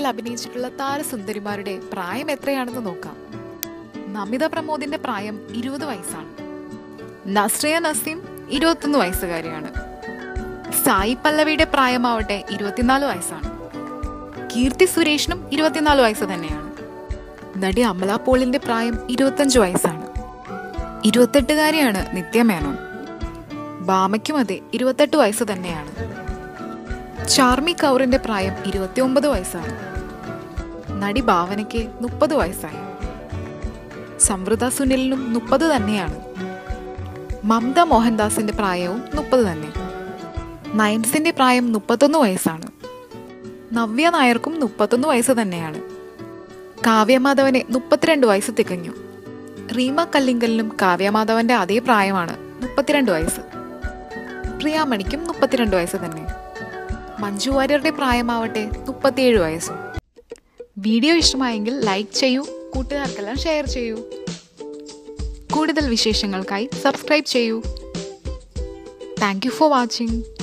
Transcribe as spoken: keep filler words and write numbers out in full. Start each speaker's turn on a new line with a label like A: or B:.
A: അഭിനയിച്ചിട്ടുള്ള താരസുന്ദരിമാരുടെ പ്രായം എത്രയാണെന്ന് നോക്കാം. നമിത പ്രമോദിന്റെ പ്രായം ഇരുപത് വയസ്സാണ്. നസ്രിയ നസീം ഇരുപത്തൊന്ന് വയസ്സുകാരിയാണ്. സായി പല്ലവിയുടെ പ്രായമാവട്ടെ ഇരുപത്തിനാല് വയസ്സാണ്. കീർത്തി സുരേഷിനും ഇരുപത്തിനാല് വയസ്സ് തന്നെയാണ്. നടി അമല പോളിന്റെ പ്രായം ഇരുപത്തഞ്ച് വയസ്സാണ്. ഇരുപത്തെട്ടുകാരിയാണ് നിത്യ മേനോൻ. ഭാമയ്ക്കും അതെ ഇരുപത്തെട്ട് വയസ്സ് തന്നെയാണ്. ചാർമി കൗറിന്റെ പ്രായം ഇരുപത്തി ഒമ്പത് വയസ്സാണ്. നടി ഭാവനയ്ക്ക് മുപ്പത് വയസ്സായി. സംവൃത സുനിലിനും മുപ്പത് തന്നെയാണ്. മമത മോഹൻദാസിന്റെ പ്രായവും മുപ്പത് തന്നെ. നയൻസിന്റെ പ്രായം മുപ്പത്തൊന്ന് വയസ്സാണ്. നവ്യ നായർക്കും മുപ്പത്തൊന്ന് വയസ്സ് തന്നെയാണ്. കാവ്യമാധവന് മുപ്പത്തിരണ്ട് വയസ്സ് തികഞ്ഞു. റീമ കല്ലിങ്കലിനും കാവ്യമാധവന്റെ അതേ പ്രായമാണ്, മുപ്പത്തിരണ്ട് വയസ്സ്. പ്രിയാമണിക്കും മുപ്പത്തിരണ്ട് വയസ്സ് തന്നെ. മഞ്ജു വാര്യരുടെ പ്രായമാവട്ടെ മുപ്പത്തിയേഴ് വയസ്സും. വീഡിയോ ഇഷ്ടമായെങ്കിൽ ലൈക്ക് ചെയ്യൂ, കൂട്ടുകാർക്കെല്ലാം ഷെയർ ചെയ്യൂ. കൂടുതൽ വിശേഷങ്ങൾക്കായി സബ്സ്ക്രൈബ് ചെയ്യൂ. Thank you for watching.